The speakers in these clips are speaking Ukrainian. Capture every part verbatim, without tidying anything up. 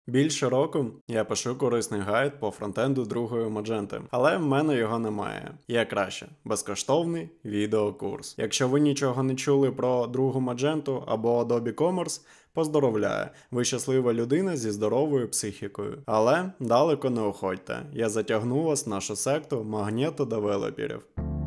Більше року я пишу корисний гайд по фронтенду другої Magento, але в мене його немає. Є краще – безкоштовний відеокурс. Якщо ви нічого не чули про другу Magento або Adobe Commerce, поздоровляю, ви щаслива людина зі здоровою психікою. Але далеко не уходьте, я затягну вас в нашу секту магнето-девелоперів.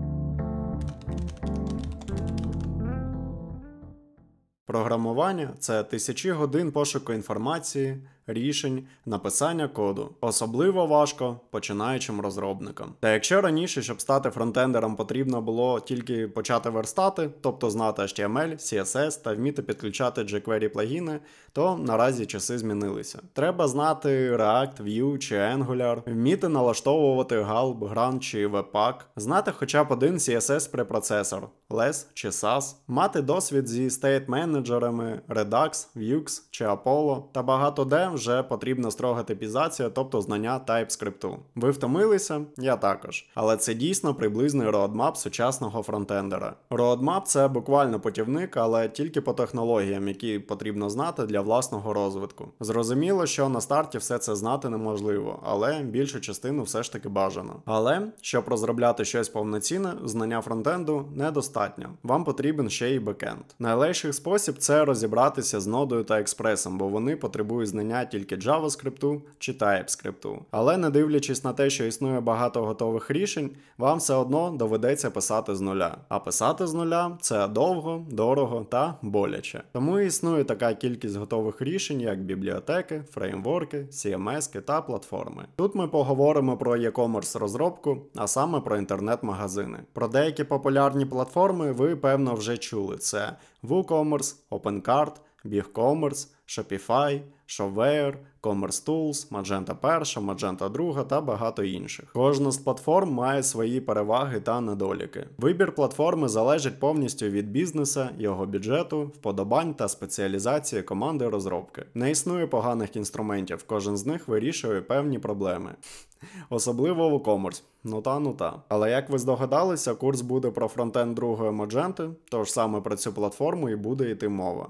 Програмування – це тисячі годин пошуку інформації, рішень, написання коду. Особливо важко починаючим розробникам. Та якщо раніше, щоб стати фронтендером, потрібно було тільки почати верстати, тобто знати ейч ті ем ель, сі ес ес та вміти підключати jQuery плагіни, то наразі часи змінилися. Треба знати React, Vue чи Angular, вміти налаштовувати Gulp, Grunt чи Webpack, знати хоча б один сі ес ес препроцесор, лес чи сас, мати досвід зі стейт-менеджерами Redux, Vue чи Apollo та багато де вже потрібна строга типізація, тобто знання TypeScript. Ви втомилися? Я також. Але це дійсно приблизний roadmap сучасного фронтендера. Roadmap – це буквально путівник, але тільки по технологіям, які потрібно знати для власного розвитку. Зрозуміло, що на старті все це знати неможливо, але більшу частину все ж таки бажано. Але, щоб розробляти щось повноцінне, знання фронтенду недостатньо. Вам потрібен ще й бекенд. Найлегший спосіб – це розібратися з нодою та експресом, бо вони потребують знання тільки JavaScript чи TypeScript. Але не дивлячись на те, що існує багато готових рішень, вам все одно доведеться писати з нуля. А писати з нуля – це довго, дорого та боляче. Тому і існує така кількість готових рішень, як бібліотеки, фреймворки, сі ем ес-ки та платформи. Тут ми поговоримо про e-commerce розробку, а саме про інтернет-магазини. Про деякі популярні платформи ви, певно, вже чули. Це WooCommerce, OpenCart, BigCommerce, Shopify, Shopware, CommerceTools, Magento перша, Magento друга та багато інших. Кожна з платформ має свої переваги та недоліки. Вибір платформи залежить повністю від бізнесу, його бюджету, вподобань та спеціалізації команди розробки. Не існує поганих інструментів, кожен з них вирішує певні проблеми. Особливо WooCommerce. Ну та, ну та. Але як ви здогадалися, курс буде про фронтенд другої Magento, тож саме про цю платформу і буде йти мова.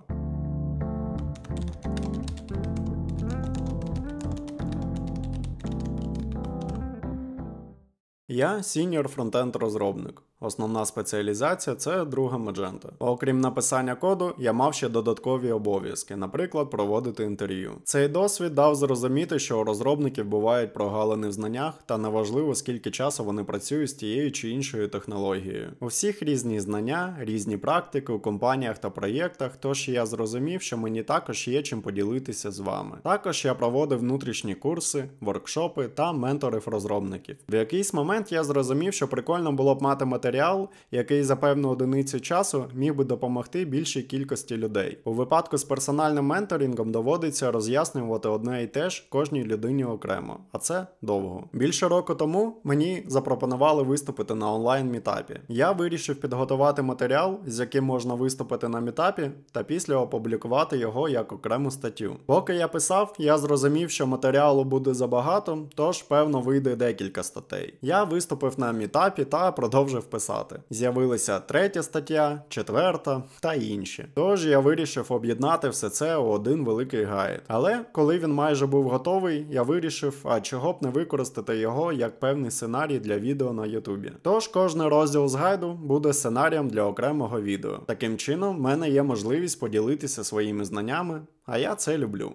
Я сіньор фронтенд розробник. Основна спеціалізація – це друга Magento. Окрім написання коду, я мав ще додаткові обов'язки, наприклад, проводити інтерв'ю. Цей досвід дав зрозуміти, що у розробників бувають прогалини в знаннях, та неважливо, скільки часу вони працюють з тією чи іншою технологією. У всіх різні знання, різні практики у компаніях та проєктах, тож я зрозумів, що мені також є чим поділитися з вами. Також я проводив внутрішні курси, воркшопи та менторив розробників. В якийсь момент я зрозумів, що прикольно було б мати матеріал, Матеріал, який за певну одиницю часу міг би допомогти більшій кількості людей. У випадку з персональним менторингом доводиться роз'яснювати одне і те ж кожній людині окремо, а це довго. Більше року тому мені запропонували виступити на онлайн-мітапі. Я вирішив підготувати матеріал, з яким можна виступити на мітапі, та після опублікувати його як окрему статтю. Поки я писав, я зрозумів, що матеріалу буде забагато, тож певно вийде декілька статей. Я виступив на мітапі та продовжив писати. З'явилася третя стаття, четверта та інші. Тож я вирішив об'єднати все це у один великий гайд. Але коли він майже був готовий, я вирішив, а чого б не використати його як певний сценарій для відео на ютубі. Тож кожний розділ з гайду буде сценарієм для окремого відео. Таким чином, в мене є можливість поділитися своїми знаннями, а я це люблю.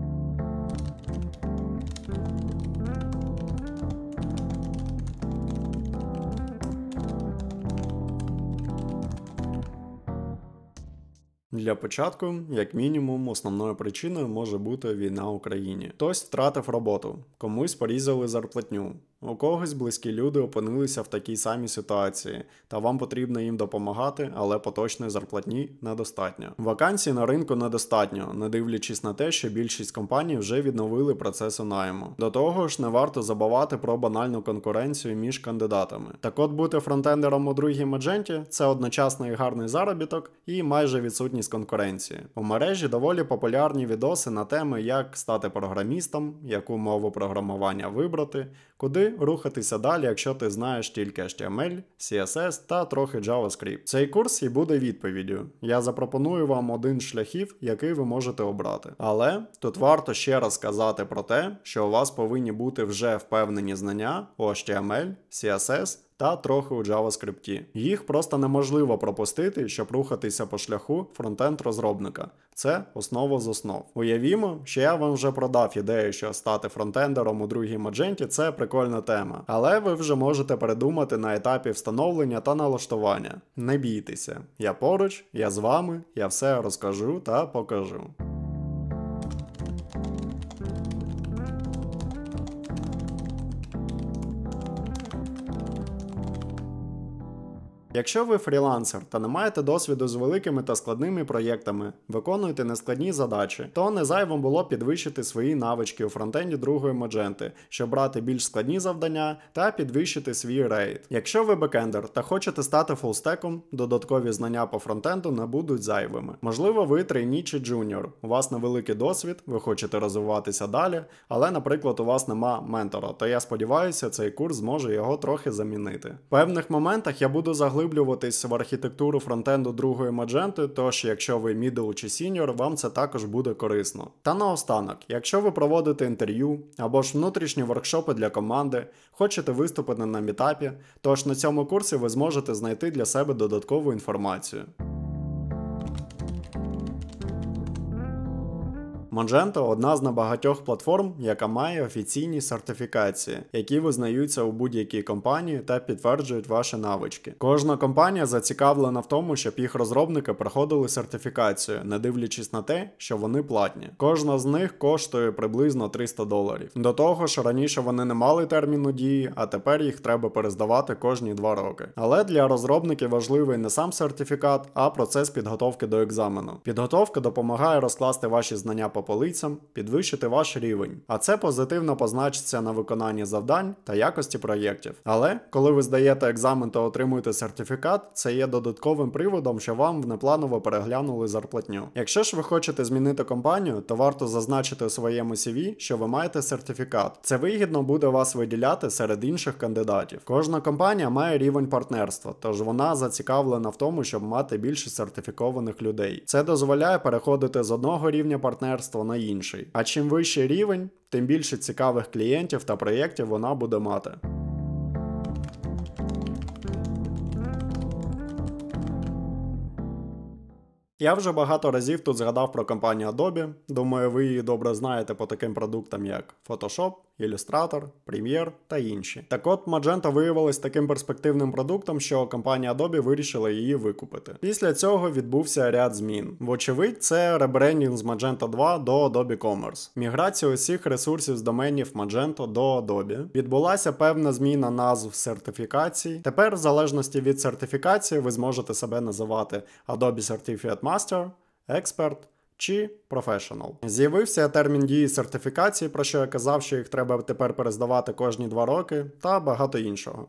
Для початку, як мінімум, основною причиною може бути війна в Україні. Хтось втратив роботу, комусь порізали зарплатню, у когось близькі люди опинилися в такій самій ситуації, та вам потрібно їм допомагати, але поточної зарплатні недостатньо. Вакансій на ринку недостатньо, не дивлячись на те, що більшість компаній вже відновили процеси найму. До того ж, не варто забувати про банальну конкуренцію між кандидатами. Так от бути фронтендером у другій Magento – це одночасно і гарний заробіток, і майже відсутність конкуренції. У мережі доволі популярні відоси на теми, як стати програмістом, яку мову програмування вибрати, куди куди рухатися далі, якщо ти знаєш тільки ейч ті ем ель, сі ес ес та трохи JavaScript. Цей курс і буде відповіддю. Я запропоную вам один з шляхів, який ви можете обрати. Але тут варто ще раз сказати про те, що у вас повинні бути вже впевнені знання у ейч ті ем ель, сі ес ес та трохи у JavaScript. Їх просто неможливо пропустити, щоб рухатися по шляху фронтенд-розробника. Це основа з основ. Уявімо, що я вам вже продав ідею, що стати фронтендером у другій Magento – це прикольна тема. Але ви вже можете передумати на етапі встановлення та налаштування. Не бійтеся. Я поруч, я з вами, я все розкажу та покажу. Якщо ви фрілансер та не маєте досвіду з великими та складними проєктами, виконуєте нескладні задачі, то не зайвим було підвищити свої навички у фронтенді другої Magento, щоб брати більш складні завдання та підвищити свій рейт. Якщо ви бекендер та хочете стати фулстеком, додаткові знання по фронтенду не будуть зайвими. Можливо, ви трейні чи джуніор, у вас невеликий досвід, ви хочете розвиватися далі, але, наприклад, у вас нема ментора, то я сподіваюся, цей курс зможе його трохи замінити. В певних моментах я буду заглиблюватися Заглиблюватись в архітектуру фронтенду другої Magento, тож якщо ви middle чи senior, вам це також буде корисно. Та наостанок, якщо ви проводите інтерв'ю або ж внутрішні воркшопи для команди, хочете виступити на мітапі, тож на цьому курсі ви зможете знайти для себе додаткову інформацію. Magento – одна з небагатьох платформ, яка має офіційні сертифікації, які визнаються у будь-якій компанії та підтверджують ваші навички. Кожна компанія зацікавлена в тому, щоб їх розробники проходили сертифікацію, не дивлячись на те, що вони платні. Кожна з них коштує приблизно триста доларів. До того ж, раніше вони не мали терміну дії, а тепер їх треба перездавати кожні два роки. Але для розробників важливий не сам сертифікат, а процес підготовки до екзамену. Підготовка допомагає розкласти ваші знання по полицям, підвищити ваш рівень, а це позитивно позначиться на виконанні завдань та якості проєктів. Але, коли ви здаєте екзамен та отримуєте сертифікат, це є додатковим приводом, що вам внепланово переглянули зарплатню. Якщо ж ви хочете змінити компанію, то варто зазначити у своєму сі ві, що ви маєте сертифікат. Це вигідно буде вас виділяти серед інших кандидатів. Кожна компанія має рівень партнерства, тож вона зацікавлена в тому, щоб мати більше сертифікованих людей. Це дозволяє переходити з одного рівня партнерства на інший. А чим вищий рівень, тим більше цікавих клієнтів та проєктів вона буде мати. Я вже багато разів тут згадав про компанію Adobe. Думаю, ви її добре знаєте по таким продуктам, як Photoshop, Illustrator, Premiere та інші. Так от, Magento виявилась таким перспективним продуктом, що компанія Adobe вирішила її викупити. Після цього відбувся ряд змін. Вочевидь, це ребрендінг з Magento два до Adobe Commerce. Міграція усіх ресурсів з доменів Magento до Adobe. Відбулася певна зміна назв сертифікацій. Тепер, в залежності від сертифікації, ви зможете себе називати Adobe Certificate Master, Expert чи Professional. З'явився термін дії сертифікації, про що я казав, що їх треба тепер перездавати кожні два роки, та багато іншого.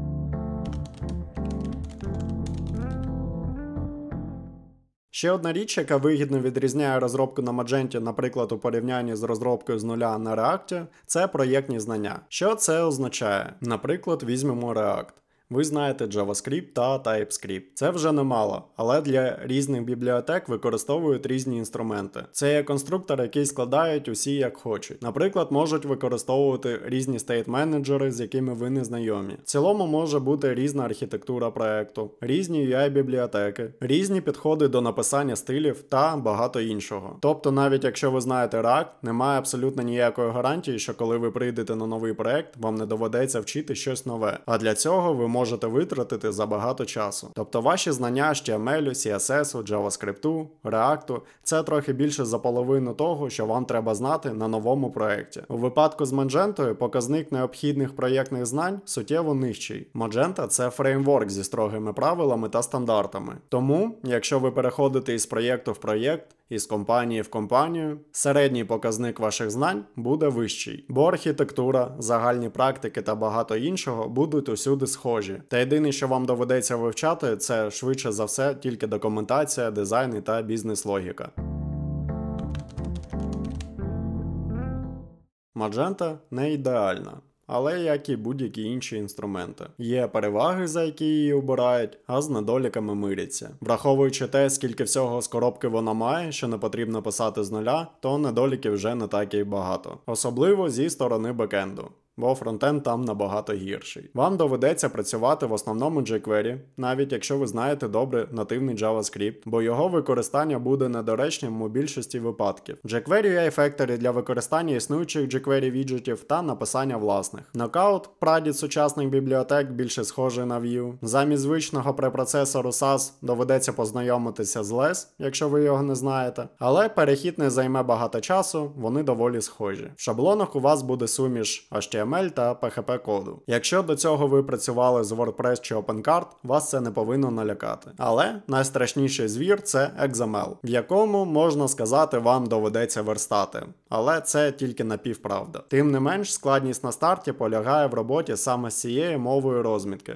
Ще одна річ, яка вигідно відрізняє розробку на Magento, наприклад, у порівнянні з розробкою з нуля на React, це проєктні знання. Що це означає? Наприклад, візьмемо React. Ви знаєте JavaScript та TypeScript. Це вже немало, але для різних бібліотек використовують різні інструменти. Це є конструктор, який складають усі як хочуть. Наприклад, можуть використовувати різні стейт-менеджери, з якими ви не знайомі. В цілому може бути різна архітектура проекту, різні ю ай-бібліотеки, різні підходи до написання стилів та багато іншого. Тобто, навіть якщо ви знаєте React, немає абсолютно ніякої гарантії, що коли ви прийдете на новий проект, вам не доведеться вчити щось нове. А для цього ви можете витратити забагато часу. Тобто ваші знання ейч ті ем ель, сі ес ес, JavaScript, React – це трохи більше за половину того, що вам треба знати на новому проєкті. У випадку з Magento показник необхідних проєктних знань суттєво нижчий. Magento – це фреймворк зі строгими правилами та стандартами. Тому, якщо ви переходите із проєкту в проєкт, із компанії в компанію, середній показник ваших знань буде вищий, бо архітектура, загальні практики та багато іншого будуть усюди схожі. Та єдине, що вам доведеться вивчати, це швидше за все тільки документація, дизайн та бізнес-логіка. Magento не ідеальна. але як і будь-які інші інструменти. Є переваги, за які її обирають, а з недоліками миряться. Враховуючи те, скільки всього з коробки вона має, що не потрібно писати з нуля, то недоліків вже не так і багато. Особливо зі сторони бекенду, бо фронтенд там набагато гірший. Вам доведеться працювати в основному jQuery, навіть якщо ви знаєте добре нативний JavaScript, бо його використання буде недоречним у більшості випадків. jQuery ю ай Factory для використання існуючих jQuery віджитів та написання власних. Knockout, прадід сучасних бібліотек, більше схожий на Vue. Замість звичного препроцесору сас доведеться познайомитися з лес, якщо ви його не знаєте. Але перехід не займе багато часу, вони доволі схожі. В шаблонах у вас буде суміш ейч ті ем ель та пі ейч пі коду. Якщо до цього ви працювали з WordPress чи OpenCart, вас це не повинно налякати. Але найстрашніший звір – це екс ем ель, в якому, можна сказати, вам доведеться верстати. Але це тільки напівправда. Тим не менш, складність на старті полягає в роботі саме з цією мовою розмітки.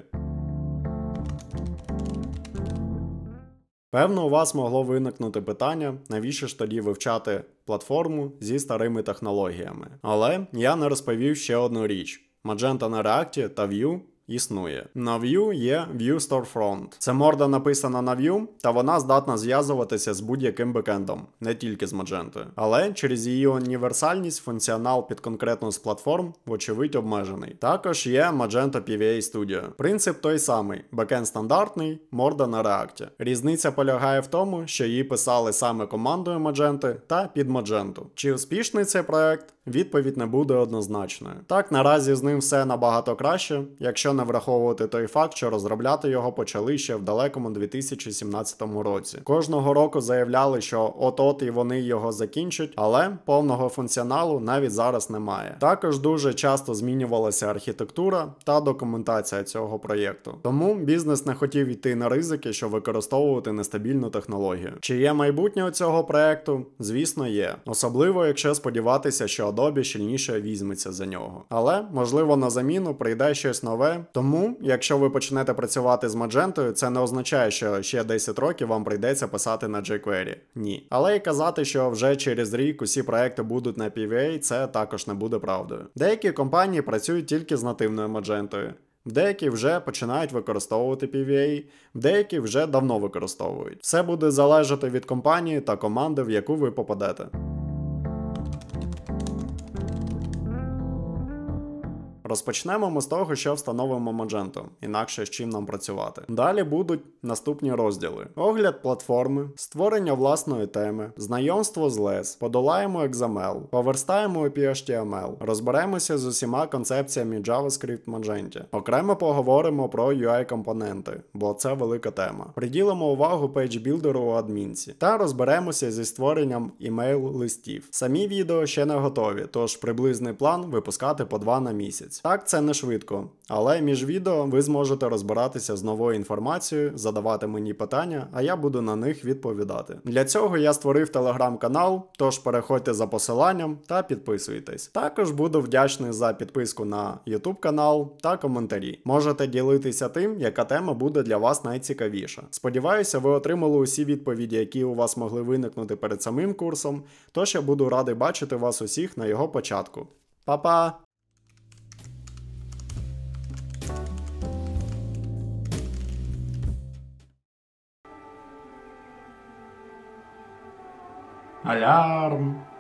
Певно, у вас могло виникнути питання, навіщо ж тоді вивчати платформу зі старими технологіями. Але я не розповів ще одну річ. Magento на React та Vue існує. На Vue є Vue Storefront. Це морда написана на Vue, та вона здатна зв'язуватися з будь-яким бекендом, не тільки з Magento. Але через її універсальність функціонал під конкретну з платформ, вочевидь, обмежений. Також є Magento пі ві ей Studio. Принцип той самий. Бекенд стандартний, морда на React. Різниця полягає в тому, що її писали саме командою Magento та під Magento. Чи успішний цей проект? Відповідь не буде однозначною. Так, наразі з ним все набагато краще, якщо не враховувати той факт, що розробляти його почали ще в далекому дві тисячі сімнадцятому році. Кожного року заявляли, що от-от і вони його закінчать, але повного функціоналу навіть зараз немає. Також дуже часто змінювалася архітектура та документація цього проєкту. Тому бізнес не хотів йти на ризики, щоб використовувати нестабільну технологію. Чи є майбутнє у цього проєкту? Звісно, є. Особливо, якщо сподіватися, що Adobe щільніше візьметься за нього. Але, можливо, на заміну прийде щось нове. Тому, якщо ви почнете працювати з Magento, це не означає, що ще десять років вам прийдеться писати на jQuery. Ні. Але і казати, що вже через рік усі проекти будуть на пі ві ей, це також не буде правдою. Деякі компанії працюють тільки з нативною Magento. Деякі вже починають використовувати пі ві ей, деякі вже давно використовують. Все буде залежати від компанії та команди, в яку ви попадете. Розпочнемо ми з того, що встановимо Magento, інакше з чим нам працювати. Далі будуть наступні розділи. Огляд платформи, створення власної теми, знайомство з лес, подолаємо екс ем ель, поверстаємо пі ейч ті ем ель, розберемося з усіма концепціями JavaScript в Magento. Окремо поговоримо про ю ай-компоненти, бо це велика тема. Приділимо увагу пейдж-білдеру у адмінці. Та розберемося зі створенням імейл-листів. Самі відео ще не готові, тож приблизний план випускати по два на місяць. Так, це не швидко, але між відео ви зможете розбиратися з новою інформацією, задавати мені питання, а я буду на них відповідати. Для цього я створив телеграм-канал, тож переходьте за посиланням та підписуйтесь. Також буду вдячний за підписку на ютуб канал та коментарі. Можете ділитися тим, яка тема буде для вас найцікавіша. Сподіваюся, ви отримали усі відповіді, які у вас могли виникнути перед самим курсом, тож я буду радий бачити вас усіх на його початку. Па-па! Алярм!